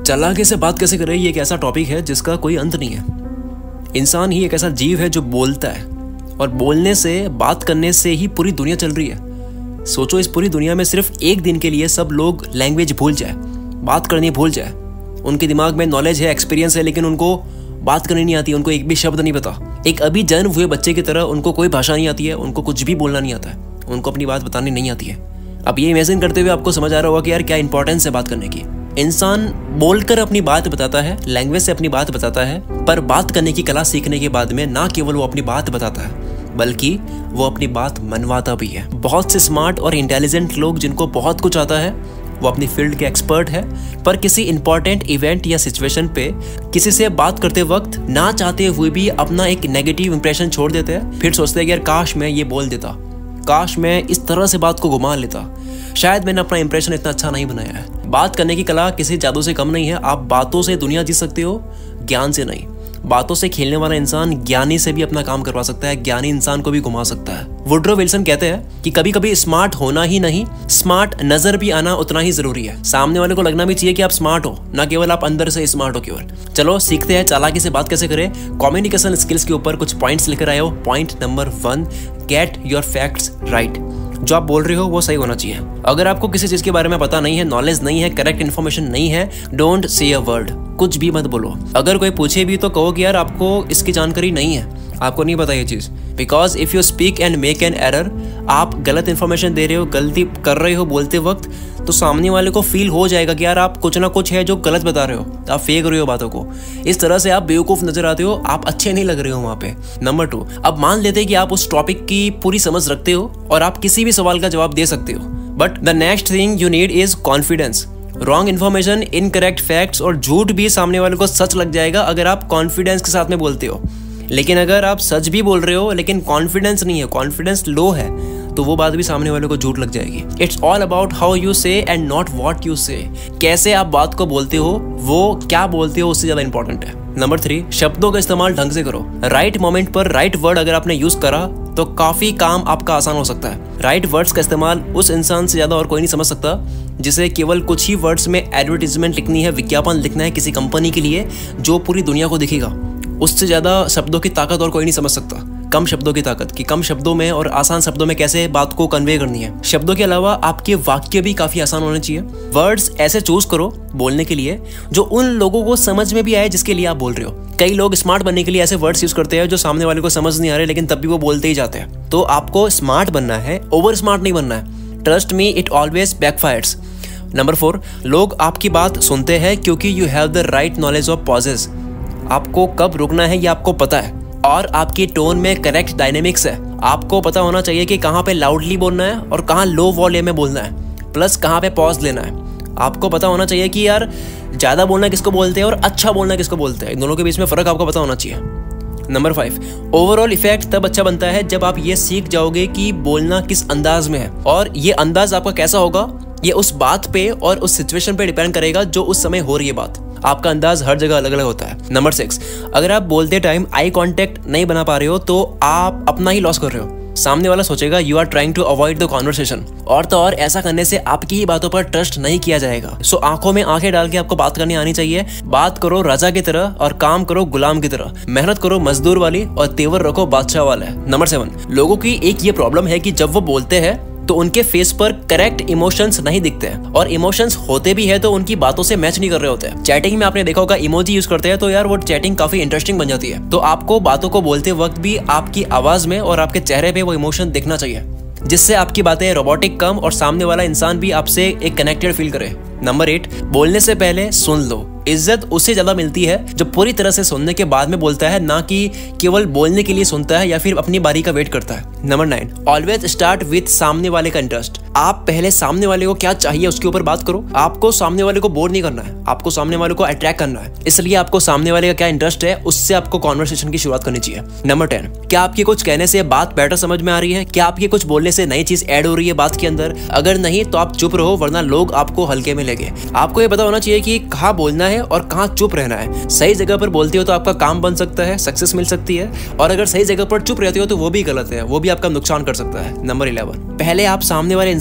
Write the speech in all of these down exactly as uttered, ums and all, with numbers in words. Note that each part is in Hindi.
चालाकी से बात कैसे करें, ये एक ऐसा टॉपिक है जिसका कोई अंत नहीं है। इंसान ही एक ऐसा जीव है जो बोलता है और बोलने से, बात करने से ही पूरी दुनिया चल रही है। सोचो इस पूरी दुनिया में सिर्फ एक दिन के लिए सब लोग लैंग्वेज भूल जाए, बात करनी भूल जाए। उनके दिमाग में नॉलेज है, एक्सपीरियंस है, लेकिन उनको बात करनी नहीं आती, उनको एक भी शब्द नहीं पता। एक अभी जन्म हुए बच्चे की तरह उनको कोई भाषा नहीं आती है, उनको कुछ भी बोलना नहीं आता है, उनको अपनी बात बतानी नहीं आती है। अब ये इमेजिन करते हुए आपको समझ आ रहा होगा कि यार क्या इंपॉर्टेंस है बात करने की। इंसान बोलकर अपनी बात बताता है, लैंग्वेज से अपनी बात बताता है, पर बात करने की कला सीखने के बाद में ना केवल वो अपनी बात बताता है बल्कि वो अपनी बात मनवाता भी है। बहुत से स्मार्ट और इंटेलिजेंट लोग जिनको बहुत कुछ आता है, वो अपनी फील्ड के एक्सपर्ट है, पर किसी इंपॉर्टेंट इवेंट या सिचुएशन पे किसी से बात करते वक्त ना चाहते हुए भी अपना एक नेगेटिव इंप्रेशन छोड़ देते हैं। फिर सोचते हैं कि यार काश मैं ये बोल देता, काश मैं इस तरह से बात को घुमा लेता, शायद मैंने अपना इंप्रेशन इतना अच्छा नहीं बनाया है। बात करने की कला किसी जादू से कम नहीं है। आप बातों से दुनिया जीत सकते हो, ज्ञान से नहीं। बातों से खेलने वाला इंसान ज्ञानी से भी अपना काम करवा सकता है, ज्ञानी इंसान को भी घुमा सकता है। वुड्रो विल्सन कहते हैं कि कभी कभी स्मार्ट होना ही नहीं, स्मार्ट नजर भी आना उतना ही जरूरी है। सामने वाले को लगना भी चाहिए कि आप स्मार्ट हो, ना केवल आप अंदर से स्मार्ट हो केवल। चलो सीखते हैं चालाकी से बात कैसे करें। कम्युनिकेशन स्किल्स के ऊपर कुछ पॉइंट्स लेकर आए हो। Point number one, get your facts right. जो आप बोल रहे हो वो सही होना चाहिए। अगर आपको किसी चीज के बारे में पता नहीं है, नॉलेज नहीं है, करेक्ट इन्फॉर्मेशन नहीं है, डोंट से अ वर्ड, कुछ भी मत बोलो। अगर कोई पूछे भी तो कहो कि यार आपको इसकी जानकारी नहीं है, आपको नहीं पता ये चीज। Because if you speak and make an error, आप गलत इन्फॉर्मेशन दे रहे हो, गलती कर रहे हो बोलते वक्त, तो सामने वाले को फील हो जाएगा कि यार आप कुछ ना कुछ है जो गलत बता रहे हो, आप फेंक रहे हो बातों को। इस तरह से आप बेवकूफ नजर आते हो, आप अच्छे नहीं लग रहे हो वहां पे। नंबर टू, अब मान लेते हैं कि आप उस टॉपिक की पूरी समझ रखते हो और आप किसी भी सवाल का जवाब दे सकते हो, but the next thing you need is confidence. Wrong information, incorrect facts और झूठ भी सामने वाले को सच लग जाएगा अगर आप कॉन्फिडेंस के साथ में बोलते हो। लेकिन अगर आप सच भी बोल रहे हो लेकिन कॉन्फिडेंस नहीं है, कॉन्फिडेंस लो है, तो वो बात भी सामने वाले को झूठ लग जाएगी। It's all about how you say and not what you say. कैसे आप बात को बोलते हो, वो क्या बोलते हो, उससे ज्यादा इंपॉर्टेंट है। नंबर थ्री, शब्दों का इस्तेमाल ढंग से करो। राइट मोमेंट पर राइट वर्ड अगर आपने यूज करा तो काफी काम आपका आसान हो सकता है। राइट वर्ड्स का इस्तेमाल उस इंसान से ज्यादा और कोई नहीं समझ सकता जिसे केवल कुछ ही वर्ड्स में एडवर्टीजमेंट लिखनी है, विज्ञापन लिखना है किसी कंपनी के लिए जो पूरी दुनिया को दिखेगा। उससे ज्यादा शब्दों की ताकत और कोई नहीं समझ सकता। कम शब्दों की ताकत कि कम शब्दों में और आसान शब्दों में कैसे बात को कन्वे करनी है। शब्दों के अलावा आपके वाक्य भी काफी आसान होने चाहिए। वर्ड्स ऐसे चूज करो बोलने के लिए जो उन लोगों को समझ में भी आए जिसके लिए आप बोल रहे हो। कई लोग स्मार्ट बनने के लिए ऐसे वर्ड्स यूज करते हैं जो सामने वाले को समझ नहीं आ रहे, लेकिन तब भी वो बोलते ही जाते हैं। तो आपको स्मार्ट बनना है, ओवर स्मार्ट नहीं बनना है। Trust me, it always backfires. Number four, लोग आपकी बात सुनते हैं क्योंकि you have the right knowledge of pauses. आपको कब रुकना है ये आपको पता है और आपकी टोन में करेक्ट डायनेमिक्स है। आपको पता होना चाहिए कि कहाँ पे लाउडली बोलना है और कहाँ लो वॉल्यूम में बोलना है, प्लस कहाँ पे पॉज लेना है। आपको पता होना चाहिए कि यार ज्यादा बोलना किसको बोलते हैं और अच्छा बोलना किसको बोलते हैं, इन दोनों के बीच में फर्क आपको पता होना चाहिए। नंबर फाइव, ओवरऑल इफेक्ट तब अच्छा बनता है जब आप ये सीख जाओगे कि बोलना किस अंदाज में है, और ये अंदाज आपका कैसा होगा ये उस बात पे और उस सिचुएशन पे डिपेंड करेगा जो उस समय हो रही है बात। आपका अंदाज हर जगह अलग अलग होता है। नंबर सिक्स, अगर आप बोलते टाइम आई कांटेक्ट नहीं बना पा रहे हो तो आप अपना ही लॉस कर रहे हो। सामने वाला सोचेगा you are trying to avoid the conversation, और तो और ऐसा करने से आपकी ही बातों पर ट्रस्ट नहीं किया जाएगा। सो आंखों में आंखें डाल के आपको बात करनी आनी चाहिए। बात करो राजा की तरह और काम करो गुलाम की तरह। मेहनत करो मजदूर वाली और तेवर रखो बादशाह वाला। नंबर सेवन, लोगों की एक ये प्रॉब्लम है कि जब वो बोलते हैं तो उनके फेस पर करेक्ट इमोशंस नहीं दिखते हैं, और इमोशंस होते भी है तो उनकी बातों से मैच नहीं कर रहे होते हैं। चैटिंग में आपने देखा होगा इमोजी यूज करते हैं तो यार वो चैटिंग काफी इंटरेस्टिंग बन जाती है। तो आपको बातों को बोलते वक्त भी आपकी आवाज में और आपके चेहरे पे वो इमोशन दिखना चाहिए, जिससे आपकी बातें रोबोटिक कम और सामने वाला इंसान भी आपसे एक कनेक्टेड फील करे। नंबर एट, बोलने से पहले सुन लो। इज्जत उससे ज्यादा मिलती है जो पूरी तरह से सुनने के बाद में बोलता है, ना कि केवल बोलने के लिए सुनता है या फिर अपनी बारी का वेट करता है। Number nine, always start with सामने वाले का इंटरेस्ट। आप पहले सामने वाले को क्या चाहिए उसके ऊपर बात करो। आपको सामने वाले को बोर नहीं करना है, आपको सामने वाले को अट्रैक्ट करना है, इसलिए आपको सामने वाले का क्या इंटरेस्ट है उससे आपको कॉन्वर्सेशन की शुरुआत करनी चाहिए। नंबर टेन, क्या आपके कुछ कहने से बात बेटर समझ में आ रही है? क्या आपके कुछ बोलने से नई चीज ऐड हो रही है बात के अंदर? अगर नहीं तो आप चुप रहो, वरना लोग आपको हल्के में लेंगे। आपको ये पता होना चाहिए कि कहाँ बोलना है और कहाँ चुप रहना है। सही जगह पर बोलते हो तो आपका काम बन सकता है, सक्सेस मिल सकती है, और अगर सही जगह पर चुप रहते हो तो वो भी गलत है, वो भी आपका नुकसान कर सकता है। नंबर इलेवन, पहले आप सामने वाले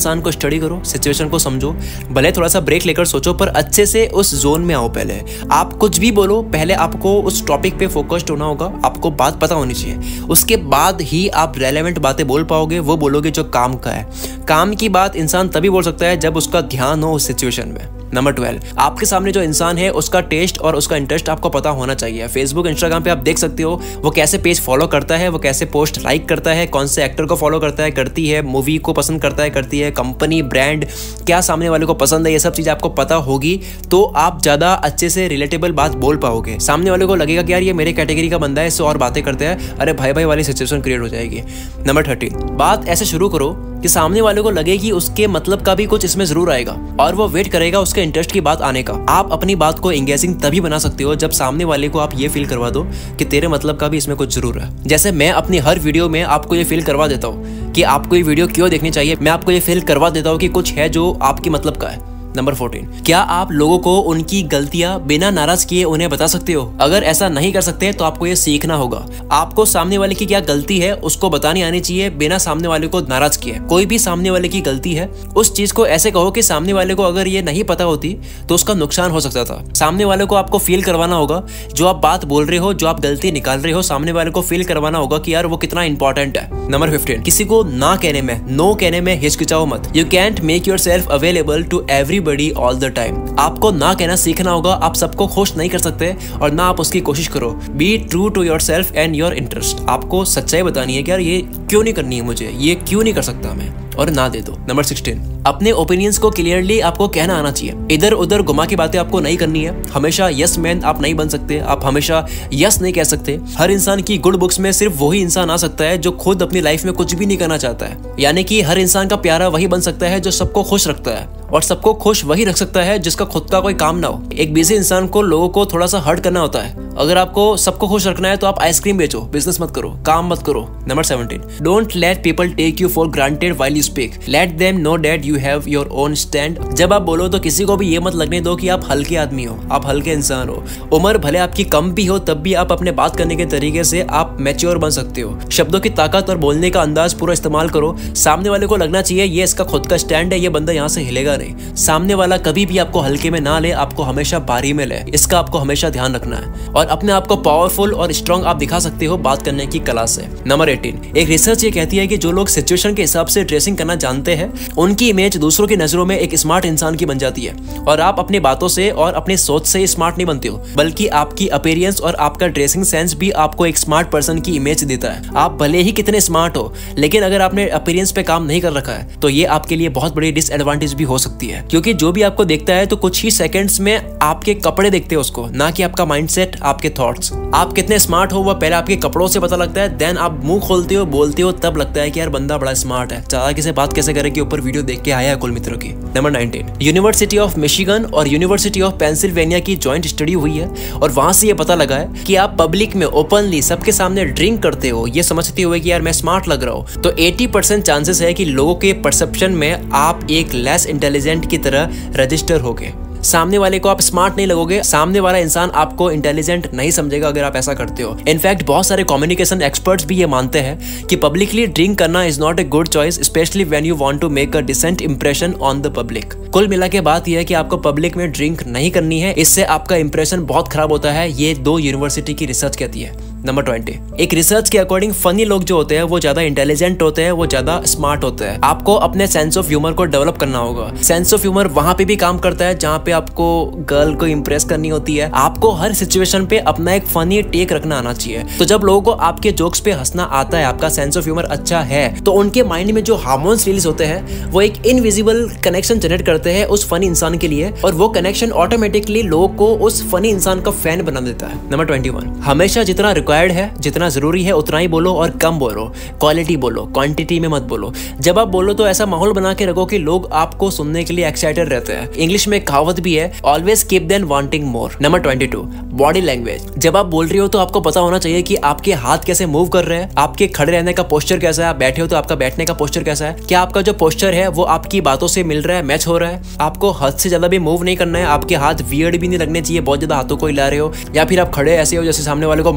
इंसान को स्टडी करो, सिचुएशन को समझो, भले थोड़ा सा ब्रेक लेकर सोचो, पर अच्छे से उस जोन में आओ। पहले आप कुछ भी बोलो, पहले आपको उस टॉपिक पे फोकस्ड होना होगा, आपको बात पता होनी चाहिए। उसके बाद ही आप रेलेवेंट बातें बोल पाओगे, वो बोलोगे जो काम का है। काम की बात इंसान तभी बोल सकता है जब उसका ध्यान हो उस सिचुएशन में। नंबर ट्वेल्व, आपके सामने जो इंसान है उसका टेस्ट और उसका इंटरेस्ट आपको पता होना चाहिए। फेसबुक, इंस्टाग्राम पे आप देख सकते हो वो कैसे पेज फॉलो करता है, वो कैसे पोस्ट लाइक करता है, कौन से एक्टर को फॉलो करता है, करती है, मूवी को पसंद करता है, करती है, कंपनी, ब्रांड, क्या सामने वाले को पसंद है, ये सब चीज़ आपको पता होगी तो आप ज़्यादा अच्छे से रिलेटेबल बात बोल पाओगे। सामने वाले को लगेगा कि यार ये मेरे कैटेगरी का बंदा है, इससे और बातें करते हैं, अरे भाई भाई वाली सिचुएशन क्रिएट हो जाएगी। नंबर थर्टीन, बात ऐसे शुरू करो कि सामने वाले को लगे कि उसके मतलब का भी कुछ इसमें जरूर आएगा और वो वेट करेगा उसके इंटरेस्ट की बात आने का। आप अपनी बात को एंगेजिंग तभी बना सकते हो जब सामने वाले को आप ये फील करवा दो कि तेरे मतलब का भी इसमें कुछ जरूर है। जैसे मैं अपनी हर वीडियो में आपको ये फील करवा देता हूँ कि आपको ये वीडियो क्यों देखनी चाहिए, मैं आपको ये फील करवा देता हूँ कि कुछ है जो आपकी मतलब का है। नंबर फोर्टीन, क्या आप लोगों को उनकी गलतियां बिना नाराज किए उन्हें बता सकते हो? अगर ऐसा नहीं कर सकते तो आपको ये सीखना होगा। आपको सामने वाले की क्या गलती है उसको बतानी आनी चाहिए बिना सामने वाले को नाराज किए। कोई भी सामने वाले की गलती है उस चीज को ऐसे कहो कि सामने वाले को अगर ये नहीं पता होती तो उसका नुकसान हो सकता था। सामने वाले को आपको फील करवाना होगा जो आप बात बोल रहे हो, जो आप गलती निकाल रहे हो, सामने वाले को फील करवाना होगा कि यार वो कितना इंपॉर्टेंट है। नंबर फिफ्टीन, किसी को ना कहने में, नो कहने में हिचकिचाओ मत। You can't make yourself available to everybody all the time. आपको ना कहना सीखना होगा। आप सबको खुश नहीं कर सकते और ना आप उसकी कोशिश करो। Be true to yourself and your interest. आपको सच्चाई बतानी है कि यार ये क्यों नहीं करनी है मुझे, ये क्यों नहीं कर सकता मैं, और ना दे दो। नंबर सिक्सटीन, अपने ओपिनियंस को क्लियरली आपको कहना आना चाहिए। इधर उधर घुमा की बातें आपको नहीं करनी है। हमेशा यस मैन आप नहीं बन सकते, आप हमेशा यस नहीं कह सकते। हर इंसान की गुड बुक्स में सिर्फ वही इंसान आ सकता है जो खुद अपनी लाइफ में कुछ भी नहीं करना चाहता है। यानी कि हर इंसान का प्यारा वही बन सकता है जो सबको खुश रखता है, और सबको खुश वही रख सकता है जिसका खुद का कोई काम ना हो। एक बिजी इंसान को लोगों को थोड़ा सा हर्ट करना होता है। अगर आपको सबको खुश रखना है तो आप आइसक्रीम बेचो, बिजनेस मत करो, काम मत करो। Number seventeen, don't let people take you for granted while you speak. Let them know that you have your own stand. जब आप बोलो तो किसी को भी ये मत लगने दो कि आप हल्के आदमी हो, आप हल्के इंसान हो। उम्र भले आपकी कम भी हो तब भी आप अपने बात करने के तरीके से आप मैच्योर बन सकते हो। शब्दों की ताकत और बोलने का अंदाज पूरा इस्तेमाल करो। सामने वाले को लगना चाहिए ये इसका खुद का स्टैंड है, ये बंदा यहाँ से हिलेगा नहीं। सामने वाला कभी भी आपको हल्के में ना ले, आपको हमेशा भारी में ले। इसका आपको हमेशा ध्यान रखना है और अपने आप को पावरफुल और स्ट्रॉन्ग आप दिखा सकते हो बात करने की कला से। नंबर एटीन, एक रिसर्च ये कहती है कि जो लोग सिचुएशन के हिसाब से ड्रेसिंग करना जानते हैं उनकी इमेज दूसरों की नजरों में एक स्मार्ट इंसान की बन जाती है। और आप अपनी बातों से और अपनी सोच से स्मार्ट नहीं बनते हो, बल्कि आपकी अपीयरेंस और आपका ड्रेसिंग सेंस भी आपको एक स्मार्ट पर्सन की इमेज देता है। आप भले ही कितने स्मार्ट हो, लेकिन अगर आपने अपीयरेंस पे काम नहीं कर रखा है तो ये आपके लिए बहुत बड़ी डिसएडवांटेज भी हो सकती है। क्योंकि जो भी आपको देखता है तो कुछ ही सेकंड्स में आपके कपड़े देखते हो उसको, ना कि आपका माइंडसेट, आपके थॉट्स। आप कितने स्मार्ट हो वो पहले आपके कपड़ों से पता लगता है, देन आप मुंह खोलते हो, बोलते हो, तब लगता है कि यार बंदा बड़ा स्मार्ट है। चाहे किसे बात कैसे करे के ऊपर वीडियो देख के आया है कुल मित्रों की। Number nineteen, university of Michigan और यूनिवर्सिटी ऑफ पेंसिल्वेनिया की जॉइंट स्टडी हुई है और वहां से ये पता लगा है कि आप पब्लिक में ओपनली सबके सामने ड्रिंक करते हो ये समझते हुए कि यार मैं स्मार्ट लग रहा हूँ, तो अस्सी परसेंट चांसेस है कि लोगों के परसेप्शन में आप एक लेस इंटेलिजेंट की तरह रजिस्टर होगे। सामने वाले को आप स्मार्ट नहीं लगोगे, सामने वाला इंसान आपको इंटेलिजेंट नहीं समझेगा अगर आप ऐसा करते हो। इनफैक्ट बहुत सारे कम्युनिकेशन एक्सपर्ट्स भी ये मानते हैं कि पब्लिकली ड्रिंक करना is not a good choice, specially when you want to make a decent impression on the public. कुल मिला के बात यह है कि आपको पब्लिक में ड्रिंक नहीं करनी है, इससे आपका इंप्रेशन बहुत खराब होता है। ये दो यूनिवर्सिटी की रिसर्च कहती है। नंबर ट्वेंटी, एक रिसर्च के अकॉर्डिंग फनी लोग जो होते हैं वो ज्यादा इंटेलिजेंट होते हैं, वो ज्यादा स्मार्ट होते हैं। आपको अपने सेंस ऑफ ह्यूमर को डेवलप करना होगा। सेंस ऑफ ह्यूमर वहां पे भी काम करता है जहां पे आपको गर्ल को इंप्रेस करनी होती है। आपको हर सिचुएशन पे अपना एक फनी टेक रखना आना चाहिए। तो जब लोगों को आपके जोक्स पे हंसना आता है, आपका सेंस ऑफ ह्यूमर अच्छा है, तो उनके माइंड में जो हार्मोन्स रिलीज होते हैं वो एक इनविजिबल कनेक्शन जनरेट करते हैं उस फनी इंसान के लिए, और वो कनेक्शन ऑटोमेटिकली लोगों को उस फनी इंसान का फैन बना देता है। नंबर ट्वेंटी वन, हमेशा जितना रिक्वायर्ड है, जितना जरूरी है उतना ही बोलो और कम बोलो। क्वालिटी बोलो, क्वांटिटी में मत बोलो। जब आप बोलो तो ऐसा माहौल बना के रखो कि लोग आपको सुनने के लिए एक्साइटेड रहते हैं। इंग्लिश में कहावत भी है, always keep them wanting more. Number twenty two, body language. जब आप बोल रही हो तो आपको पता होना चाहिए कि आपके हाथ कैसे मूव कर रहे हैं, आपके खड़े रहने का पोस्चर कैसा है, आप बैठे हो तो आपका बैठने का पोस्चर कैसा है, क्या आपका जो पोस्चर है वो आपकी बातों से मिल रहा है, मैच हो रहा है। आपको हद से ज्यादा भी मूव नहीं करना है, आपके हाथ वियर्ड भी नहीं लगने चाहिए, बहुत ज्यादा हाथों को हिला रहे हो, या फिर आप खड़े ऐसे हो जैसे सामने वाले को मारना चाहते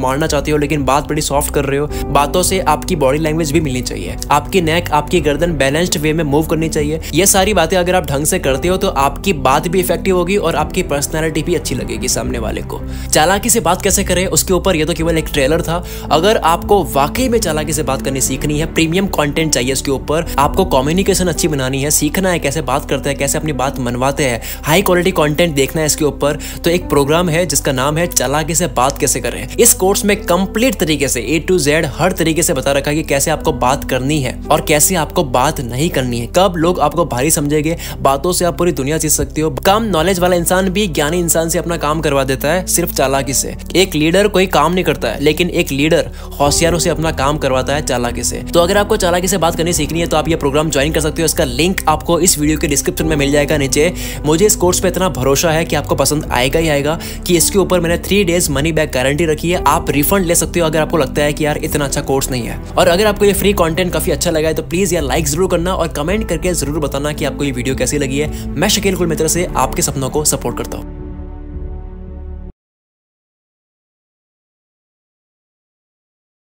चाहते हो लेकिन बात बड़ी सॉफ्ट कर रहे हो। बातों से आपकी बॉडी लैंग्वेज भी मिलनी चाहिए, आपकी नेक, आपकी गर्दन बैलेंस्ड वे में मूव करनी चाहिए। ये सारी बातें अगर आप ढंग से करते हो तो आपकी बात भी इफेक्टिव होगी और आपकी पर्सनैलिटी भी अच्छी लगेगी सामने वाले को। चालाकी से बात कैसे करें उसके ऊपर ये तो केवल एक ट्रेलर था। अगर आपको वाकई में चालाकी से बात करनी सीखनी है, प्रीमियम कंटेंट चाहिए इसके ऊपर, आपको कम्युनिकेशन अच्छी बनानी है, सीखना है कैसे बात करते हैं, कैसे अपनी बात मनवाते हैं, हाई क्वालिटी कंटेंट देखना है इसके ऊपर, तो एक प्रोग्राम है जिसका नाम है चालाकी से बात कैसे करें। इस कोर्स में कंप्लीट तरीके से ए टू जेड हर तरीके से बता रखा है कि कैसे आपको बात करनी है और कैसे आपको बात नहीं करनी है, कब लोग आपको भारी समझेंगे, बातों से आप पूरी दुनिया जीत सकते हो। कम नॉलेज वाला इंसान भी ज्ञानी इंसान से अपना काम करवा देता है सिर्फ चालाकी से। एक लीडर कोई काम नहीं करता है लेकिन एक लीडर होशियारों से अपना काम करवाता है चालाकी से। तो अगर आपको चालाकी से बात करनी सीखनी है तो आप ये प्रोग्राम ज्वाइन कर सकते हो। इसका लिंक आपको इस वीडियो के डिस्क्रिप्शन में मिल जाएगा नीचे। मुझे इस कोर्स पे इतना भरोसा है कि आपको पसंद आएगा ही आएगा कि इसके ऊपर मैंने three days money back guarantee रखी है। आप रिफंड ले सकते हो अगर आपको लगता है कि यार इतना अच्छा कोर्स नहीं है। और अगर आपको ये फ्री कंटेंट काफी अच्छा लगा है तो प्लीज यार लाइक जरूर करना और कमेंट करके जरूर बताना कि आपको ये वीडियो कैसी लगी है। मैं शकील कुल मित्र से आपके सपनों को सपोर्ट करता हूँ।